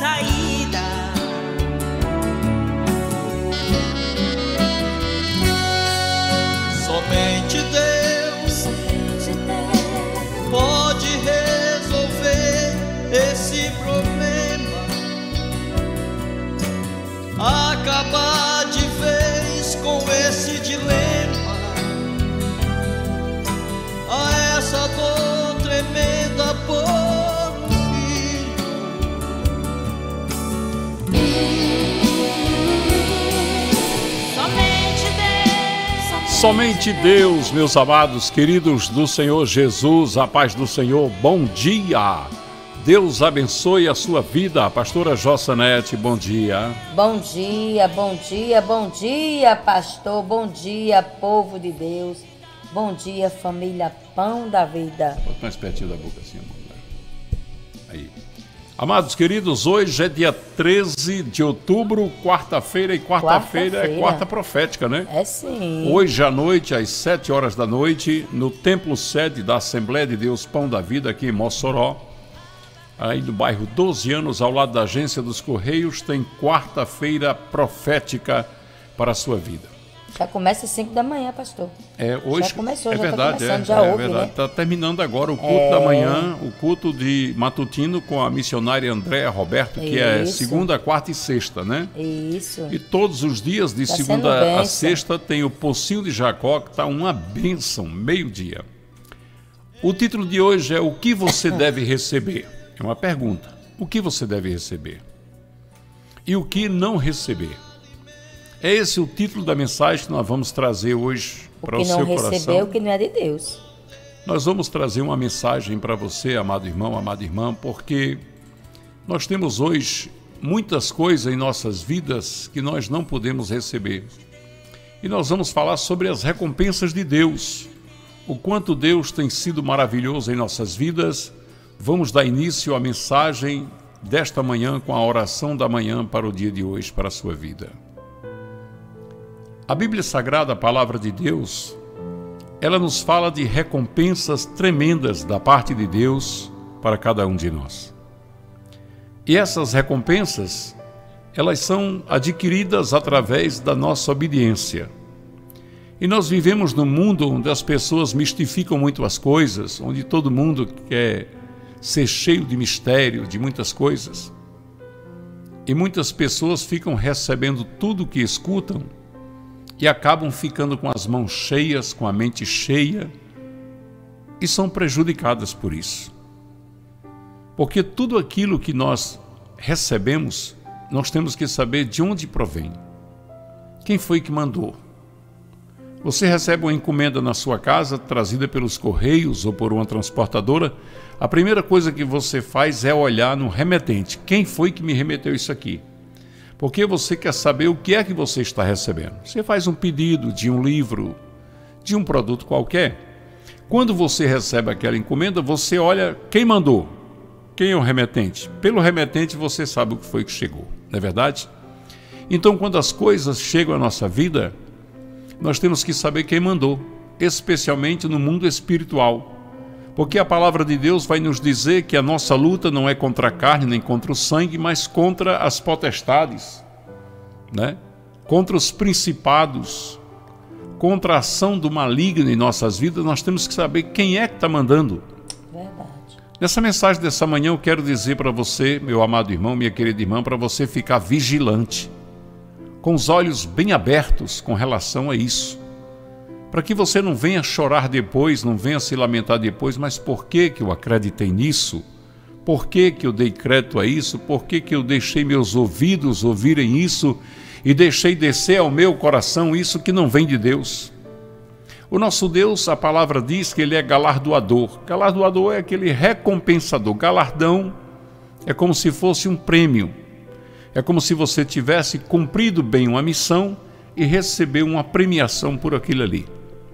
saída. Somente Deus pode resolver esse problema, acabar de vez com esse dilema, a essa dor tremenda por um filho. Somente Deus, meus amados, queridos do Senhor Jesus, a paz do Senhor, bom dia. Deus abençoe a sua vida. Pastora Jossanete, bom dia. Bom dia, bom dia, bom dia, pastor. Bom dia, povo de Deus. Bom dia, família Pão da Vida. Bota mais pertinho da boca assim, amor. Aí. Amados queridos, hoje é dia 13 de outubro, quarta-feira, e quarta-feira é quarta profética, né? É sim. Hoje à noite, às 7 horas da noite, no templo sede da Assembleia de Deus Pão da Vida, aqui em Mossoró, aí no bairro 12 Anos, ao lado da Agência dos Correios, tem quarta-feira profética para a sua vida. Já começa às 5 da manhã, pastor. Hoje já começou, é já verdade, tá começando, já houve, verdade. né? Está terminando agora o culto da manhã, o culto de matutino com a missionária Andréa Roberto, que é segunda, quarta e sexta, né? Isso. E todos os dias, de segunda a sexta, tem o Pocinho de Jacó, que está uma bênção, meio-dia. O título de hoje é O que você deve receber? É uma pergunta. O que você deve receber? E o que não receber? É esse o título da mensagem que nós vamos trazer hoje para o seu coração. O que não receber, o que não é de Deus. Nós vamos trazer uma mensagem para você, amado irmão, amada irmã, porque nós temos hoje muitas coisas em nossas vidas que nós não podemos receber. E nós vamos falar sobre as recompensas de Deus. O quanto Deus tem sido maravilhoso em nossas vidas. Vamos dar início à mensagem desta manhã com a oração da manhã para o dia de hoje, para a sua vida. A Bíblia Sagrada, a Palavra de Deus, ela nos fala de recompensas tremendas da parte de Deus para cada um de nós. E essas recompensas, elas são adquiridas através da nossa obediência. E nós vivemos num mundo onde as pessoas mistificam muito as coisas, onde todo mundo quer ser cheio de mistério, de muitas coisas. E muitas pessoas ficam recebendo tudo o que escutam e acabam ficando com as mãos cheias, com a mente cheia, e são prejudicadas por isso. Porque tudo aquilo que nós recebemos, nós temos que saber de onde provém. Quem foi que mandou? Você recebe uma encomenda na sua casa, trazida pelos correios ou por uma transportadora, a primeira coisa que você faz é olhar no remetente. Quem foi que me remeteu isso aqui? Porque você quer saber o que é que você está recebendo. Você faz um pedido de um livro, de um produto qualquer. Quando você recebe aquela encomenda, você olha quem mandou, quem é o remetente. Pelo remetente você sabe o que foi que chegou, não é verdade? Então, quando as coisas chegam à nossa vida, nós temos que saber quem mandou, especialmente no mundo espiritual. Porque a palavra de Deus vai nos dizer que a nossa luta não é contra a carne nem contra o sangue, mas contra as potestades, né? Contra os principados, contra a ação do maligno em nossas vidas. Nós temos que saber quem é que está mandando. Verdade. Nessa mensagem dessa manhã eu quero dizer para você, meu amado irmão, minha querida irmã, para você ficar vigilante, com os olhos bem abertos com relação a isso. Para que você não venha chorar depois, não venha se lamentar depois, mas por que eu acreditei nisso? Por que eu dei crédito a isso? Por que eu deixei meus ouvidos ouvirem isso e deixei descer ao meu coração isso que não vem de Deus? O nosso Deus, a palavra diz que Ele é galardoador. Galardoador é aquele recompensador. Galardão é como se fosse um prêmio. É como se você tivesse cumprido bem uma missão e recebeu uma premiação por aquilo ali.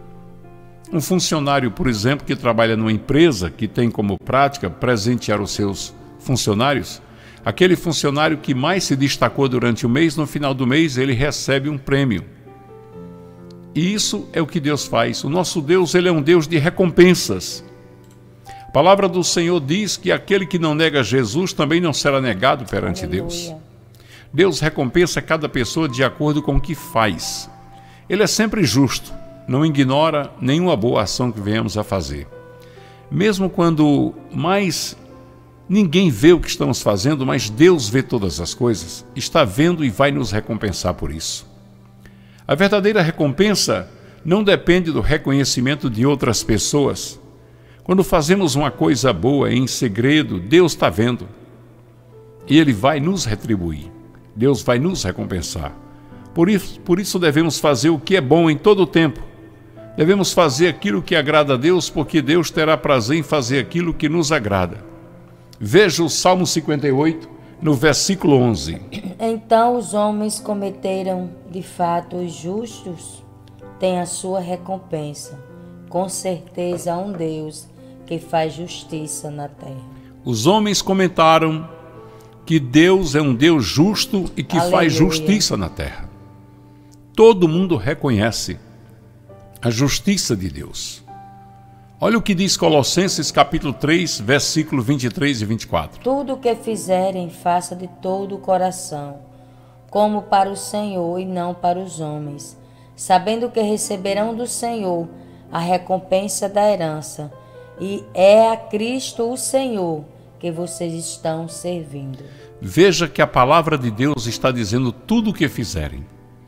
Um funcionário, por exemplo, que trabalha numa empresa que tem como prática presentear os seus funcionários, aquele funcionário que mais se destacou durante o mês, no final do mês ele recebe um prêmio. E isso é o que Deus faz. O nosso Deus, Ele é um Deus de recompensas. A palavra do Senhor diz que aquele que não nega Jesus também não será negado perante Deus. Deus recompensa cada pessoa de acordo com o que faz. Ele é sempre justo, não ignora nenhuma boa ação que venhamos a fazer. Mesmo quando mais ninguém vê o que estamos fazendo, mas Deus vê todas as coisas, está vendo e vai nos recompensar por isso. A verdadeira recompensa não depende do reconhecimento de outras pessoas. Quando fazemos uma coisa boa em segredo, Deus está vendo. E Ele vai nos retribuir. Deus vai nos recompensar. Por isso devemos fazer o que é bom em todo o tempo. Devemos fazer aquilo que agrada a Deus, porque Deus terá prazer em fazer aquilo que nos agrada. Veja o Salmo 58, no versículo 11. Então os homens cometeram, de fato, os justos têm a sua recompensa. Com certeza há um Deus que faz justiça na terra. Os homens comentaram que Deus é um Deus justo e que faz justiça na terra. Todo mundo reconhece a justiça de Deus. Olha o que diz Colossenses capítulo 3, versículo 23 e 24. Tudo o que fizerem, faça de todo o coração, como para o Senhor e não para os homens, sabendo que receberão do Senhor a recompensa da herança, e é a Cristo o Senhor que vocês estão servindo. Veja que a palavra de Deus está dizendo tudo o que fizerem.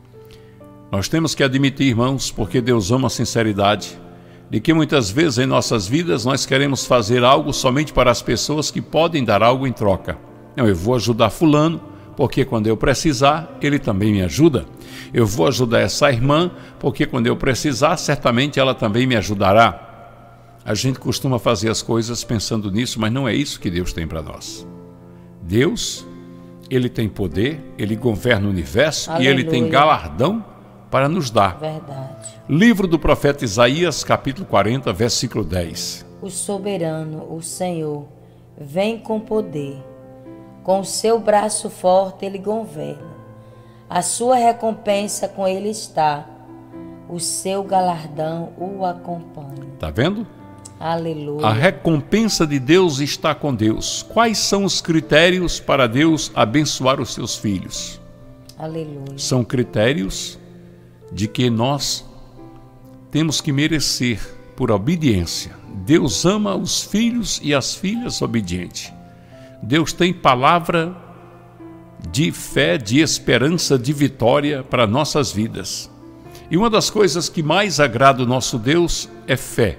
Nós temos que admitir, irmãos, porque Deus ama a sinceridade, de que muitas vezes em nossas vidas nós queremos fazer algo somente para as pessoas que podem dar algo em troca. Não, eu vou ajudar fulano, porque quando eu precisar, ele também me ajuda. Eu vou ajudar essa irmã, porque quando eu precisar, certamente ela também me ajudará. A gente costuma fazer as coisas pensando nisso, mas não é isso que Deus tem para nós. Deus, Ele tem poder, Ele governa o universo. Aleluia. E Ele tem galardão para nos dar. Verdade. Livro do profeta Isaías, capítulo 40, versículo 10. O soberano, o Senhor, vem com poder. Com o seu braço forte ele governa. A sua recompensa com ele está. O seu galardão o acompanha. Está vendo? Aleluia. A recompensa de Deus está com Deus. Quais são os critérios para Deus abençoar os seus filhos? Aleluia. São critérios de que nós temos que merecer por obediência. Deus ama os filhos e as filhas obedientes. Deus tem palavra de fé, de esperança, de vitória para nossas vidas. E uma das coisas que mais agrada o nosso Deus é fé.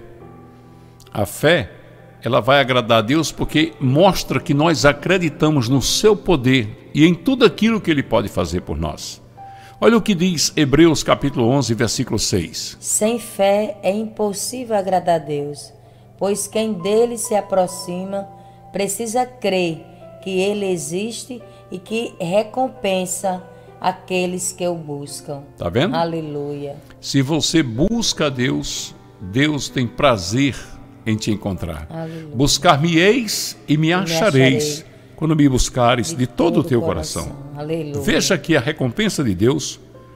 A fé, ela vai agradar a Deus porque mostra que nós acreditamos no seu poder e em tudo aquilo que Ele pode fazer por nós. Olha o que diz Hebreus capítulo 11, versículo 6. Sem fé é impossível agradar a Deus, pois quem dele se aproxima precisa crer que Ele existe e que recompensa aqueles que o buscam. Está vendo? Aleluia. Se você busca a Deus, Deus tem prazer em te encontrar. Buscar-me-eis e me achareis, quando me buscares de todo o teu coração. Aleluia. Veja aqui a recompensa de Deus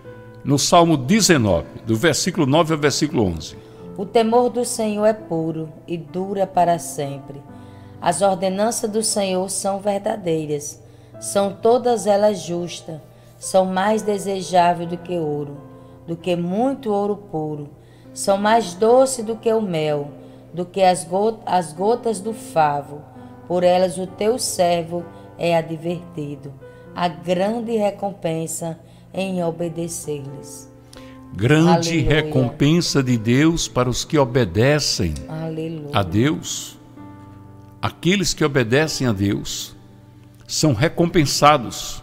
no Salmo 19, do versículo 9 ao versículo 11. O temor do Senhor é puro e dura para sempre. As ordenanças do Senhor são verdadeiras, são todas elas justas, são mais desejáveis do que ouro, do que muito ouro puro, são mais doces do que o mel, do que as gotas do favo. Por elas o teu servo é advertido. A grande recompensa em obedecer-lhes. Grande Aleluia. Recompensa de Deus para os que obedecem Aleluia. a Deus. Aqueles que obedecem a Deus são recompensados.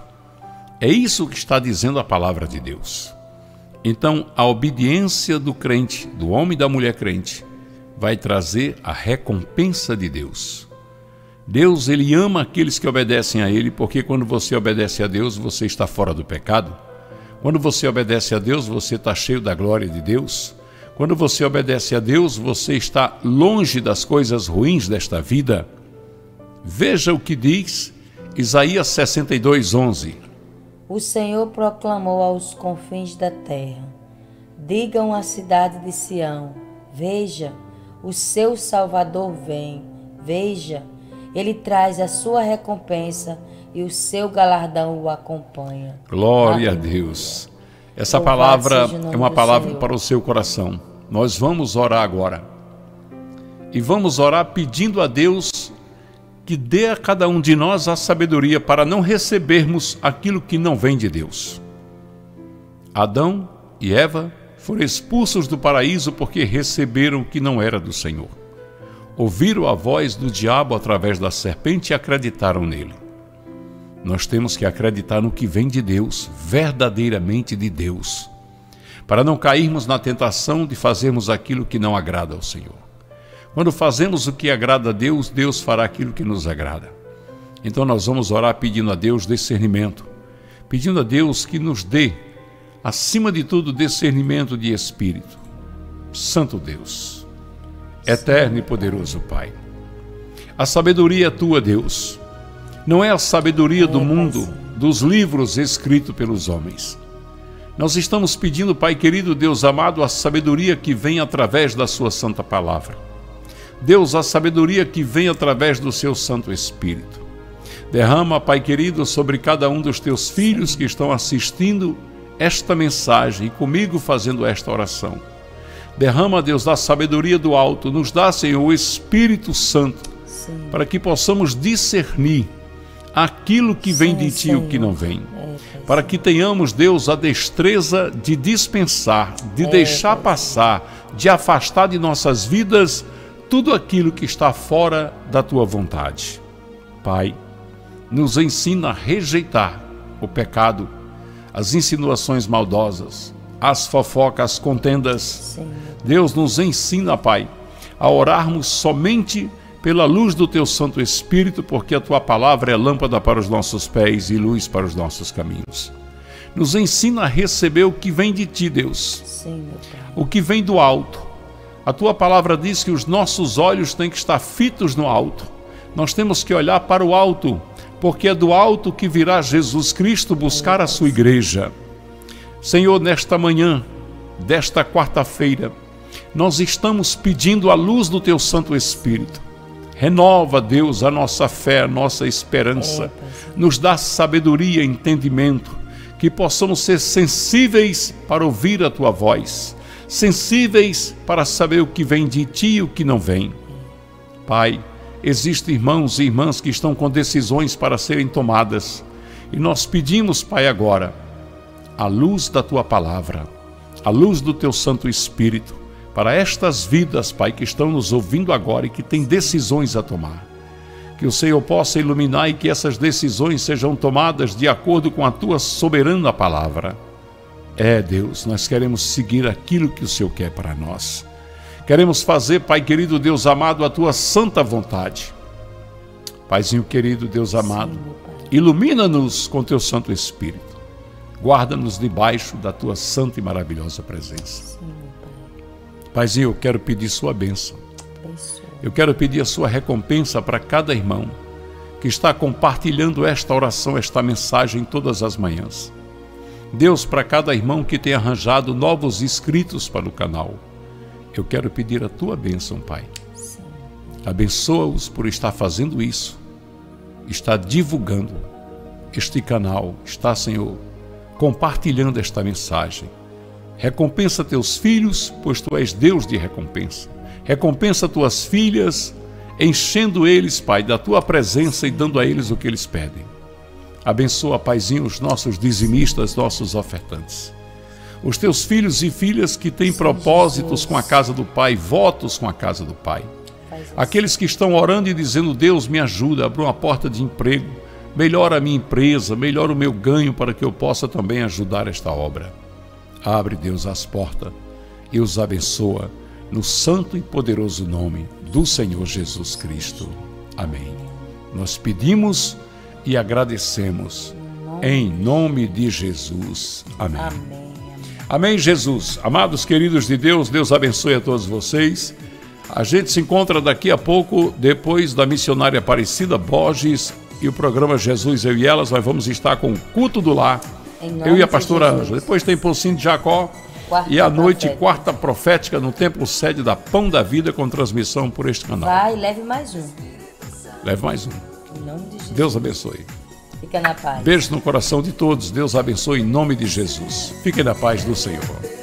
É isso que está dizendo a palavra de Deus. Então, a obediência do crente, do homem e da mulher crente, vai trazer a recompensa de Deus. Deus, Ele ama aqueles que obedecem a Ele, porque quando você obedece a Deus, você está fora do pecado. Quando você obedece a Deus, você está cheio da glória de Deus. Quando você obedece a Deus, você está longe das coisas ruins desta vida. Veja o que diz Isaías 62, 11. O Senhor proclamou aos confins da terra. Digam à cidade de Sião, veja, o seu Salvador vem, Veja, ele traz a sua recompensa e o seu galardão o acompanha. Glória Amém. a Deus. Essa Louvado palavra seja o nome é uma do palavra Senhor. para o seu coração. Nós vamos orar agora. E vamos orar pedindo a Deus que dê a cada um de nós a sabedoria para não recebermos aquilo que não vem de Deus. Adão e Eva foram expulsos do paraíso porque receberam o que não era do Senhor. Ouviram a voz do diabo através da serpente e acreditaram nele. Nós temos que acreditar no que vem de Deus, verdadeiramente de Deus, para não cairmos na tentação de fazermos aquilo que não agrada ao Senhor. Quando fazemos o que agrada a Deus, Deus fará aquilo que nos agrada. Então nós vamos orar pedindo a Deus discernimento, pedindo a Deus que nos dê, acima de tudo, discernimento de espírito. Santo Deus, eterno e poderoso Pai, a sabedoria é tua, Deus. Não é a sabedoria do mundo, dos livros escritos pelos homens. Nós estamos pedindo, Pai querido, Deus amado, a sabedoria que vem através da sua santa palavra. Deus, a sabedoria que vem através do seu Santo Espírito. Derrama, Pai querido, sobre cada um dos teus filhos que estão assistindo esta mensagem e comigo fazendo esta oração. Derrama, Deus, da sabedoria do alto, nos dá, Senhor, o Espírito Santo, para que possamos discernir aquilo que vem de Ti e o que não vem. Para que tenhamos, Deus, a destreza de dispensar, de deixar passar, de afastar de nossas vidas tudo aquilo que está fora da Tua vontade. Pai, nos ensina a rejeitar o pecado, as insinuações maldosas, as fofocas, as contendas. Deus nos ensina, Pai, a orarmos somente pela luz do Teu Santo Espírito, porque a Tua palavra é lâmpada para os nossos pés e luz para os nossos caminhos. Nos ensina a receber o que vem de Ti, Deus, Sim, meu Pai. o que vem do alto. A Tua palavra diz que os nossos olhos têm que estar fitos no alto. Nós temos que olhar para o alto, porque é do alto que virá Jesus Cristo buscar a sua igreja. Senhor, nesta manhã, desta quarta-feira, nós estamos pedindo a luz do Teu Santo Espírito. Renova, Deus, a nossa fé, a nossa esperança. Nos dá sabedoria e entendimento, que possamos ser sensíveis para ouvir a Tua voz, sensíveis para saber o que vem de Ti e o que não vem. Pai, existem irmãos e irmãs que estão com decisões para serem tomadas, e nós pedimos, Pai, agora, a luz da Tua palavra, a luz do Teu Santo Espírito, para estas vidas, Pai, que estão nos ouvindo agora e que têm decisões a tomar. Que o Senhor possa iluminar e que essas decisões sejam tomadas de acordo com a Tua soberana palavra. Deus, nós queremos seguir aquilo que o Senhor quer para nós. Queremos fazer, Pai querido, Deus amado, a Tua santa vontade. Paizinho querido, Deus amado, ilumina-nos com Teu Santo Espírito. Guarda-nos debaixo da Tua santa e maravilhosa presença. Paizinho, eu quero pedir Sua bênção. Eu quero pedir a Sua recompensa para cada irmão que está compartilhando esta oração, esta mensagem todas as manhãs. Deus, para cada irmão que tem arranjado novos inscritos para o canal, eu quero pedir a Tua bênção, Pai. Abençoa-os por estar fazendo isso, está divulgando este canal, está, Senhor, compartilhando esta mensagem. Recompensa Teus filhos, pois Tu és Deus de recompensa. Recompensa Tuas filhas, enchendo eles, Pai, da Tua presença e dando a eles o que eles pedem. Abençoa, Paizinho, os nossos dizimistas, nossos ofertantes. Os Teus filhos e filhas que têm propósitos com a casa do Pai, votos com a casa do Pai. Aqueles que estão orando e dizendo, Deus, me ajuda, abre uma porta de emprego, melhora a minha empresa, melhora o meu ganho para que eu possa também ajudar esta obra. Abre, Deus, as portas e os abençoa no santo e poderoso nome do Senhor Jesus Cristo. Amém. Nós pedimos e agradecemos em nome de Jesus. Amém. Amém, Jesus. Amados queridos de Deus, Deus abençoe a todos vocês. A gente se encontra daqui a pouco, depois da missionária Aparecida Borges e o programa Jesus, Eu e Elas. Nós vamos estar com o culto do lar. Eu e a pastora Ângela. Depois tem Pocinho de Jacó E à noite, quarta profética no Templo Sede da Pão da Vida, com transmissão por este canal. Vai, leve mais um. Leve mais um. Em nome de Jesus. Deus abençoe. Fica na paz. Beijo no coração de todos. Deus abençoe em nome de Jesus. Fiquem na paz do Senhor.